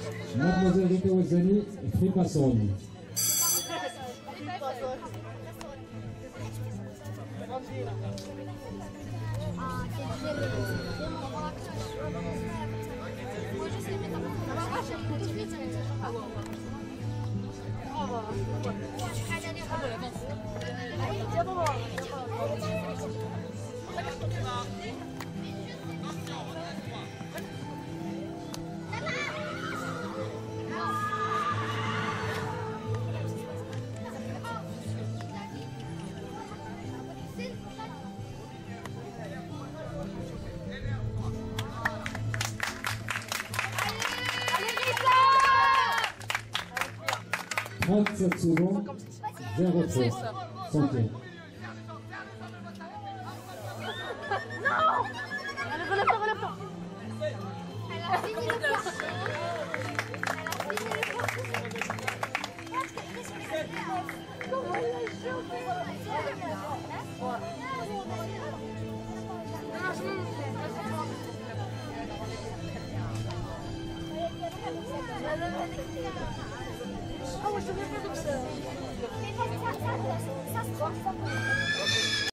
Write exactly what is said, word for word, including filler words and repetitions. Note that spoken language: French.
Mademoiselle Rita Wazzani et Fripasson. trente-sept secondes, zéro trois. Santé. Non! Allez, relève-toi, relève-toi! Elle a fini le parcours. Elle a fini le parcours. Comment elle a chopé? Non, je m'en Ah, moi je te fais pas comme ça. Ça se transforme.